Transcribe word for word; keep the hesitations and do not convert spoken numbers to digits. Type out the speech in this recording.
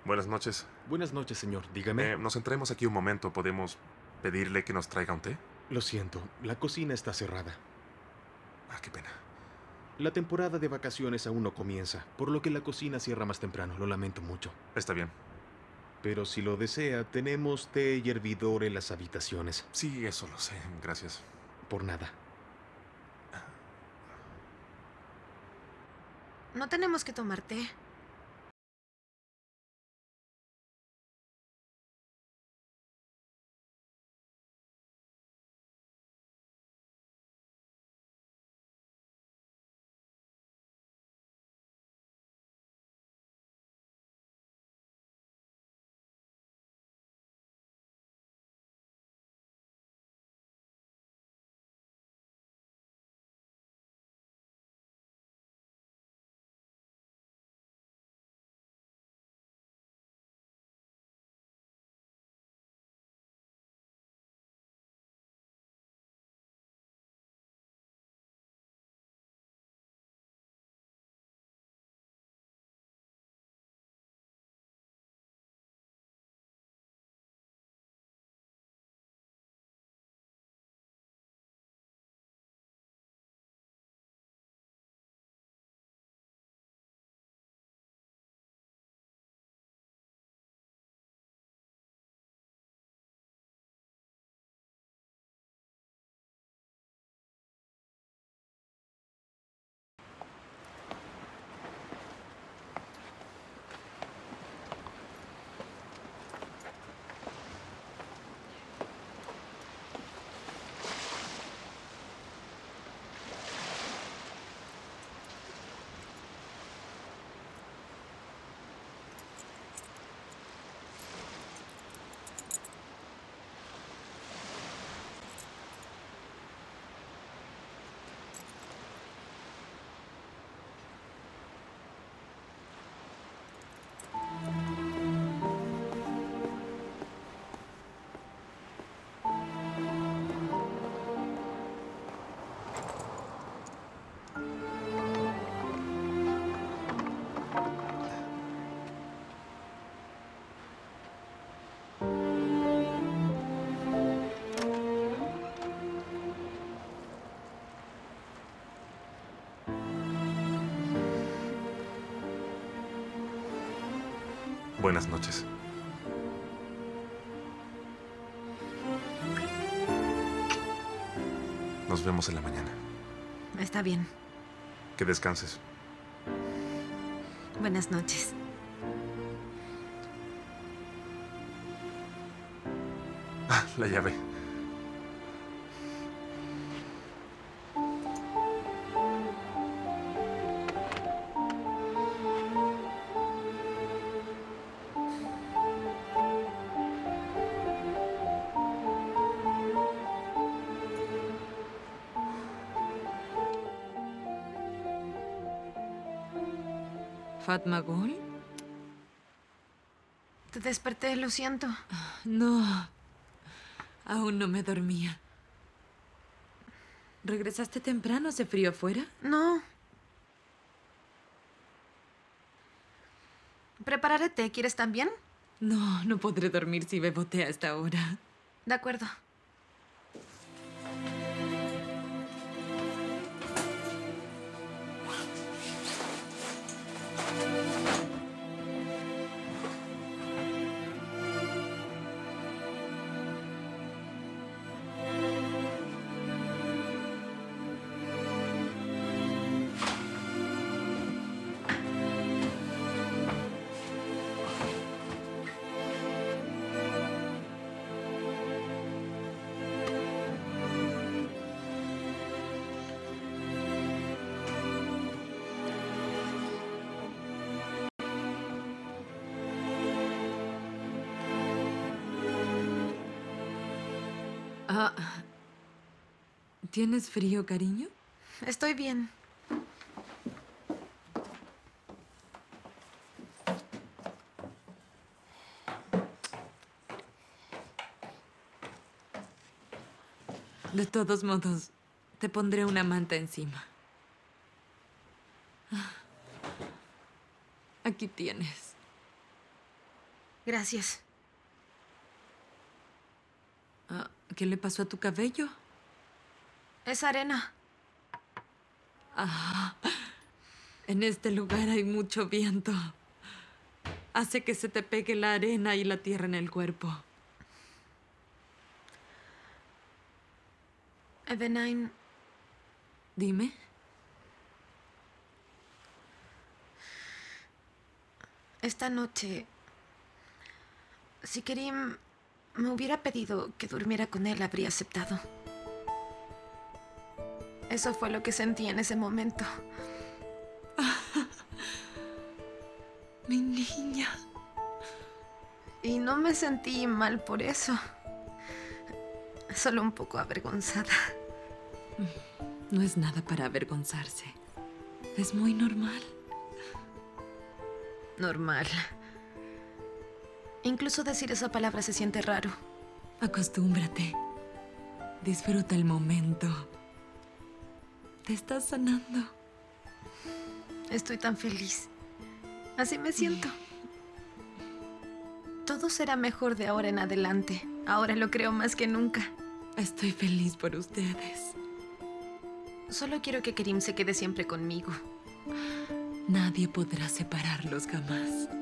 Buenas noches. Buenas noches, señor. Dígame. Eh, nos centremos aquí un momento. ¿Podemos pedirle que nos traiga un té? Lo siento, la cocina está cerrada. Ah, qué pena. La temporada de vacaciones aún no comienza, por lo que la cocina cierra más temprano. Lo lamento mucho. Está bien. Pero si lo desea, tenemos té y hervidor en las habitaciones. Sí, eso lo sé. Gracias. Por nada. No tenemos que tomar té. Buenas noches. Nos vemos en la mañana. Está bien. Que descanses. Buenas noches. Ah, la llave. ¿Fatmagul? Te desperté, lo siento. No, aún no me dormía. ¿Regresaste temprano? ¿Hace frío afuera? No. Prepararé té. ¿Quieres también? No, no podré dormir si bebo té a esta hora. De acuerdo. Ah, ¿tienes frío, cariño? Estoy bien. De todos modos, te pondré una manta encima. Ah, aquí tienes. Gracias. Ah, ¿qué le pasó a tu cabello? Es arena. Ah, en este lugar hay mucho viento. Hace que se te pegue la arena y la tierra en el cuerpo. Eveline, Dime. esta noche, si Kerim me hubiera pedido que durmiera con él, habría aceptado. Eso fue lo que sentí en ese momento. Mi niña. Y no me sentí mal por eso. Solo un poco avergonzada. No es nada para avergonzarse. Es muy normal. Normal. Incluso decir esa palabra se siente raro. Acostúmbrate. Disfruta el momento. Te estás sanando. Estoy tan feliz. Así me siento. Todo será mejor de ahora en adelante. Ahora lo creo más que nunca. Estoy feliz por ustedes. Solo quiero que Kerim se quede siempre conmigo. Nadie podrá separarlos jamás.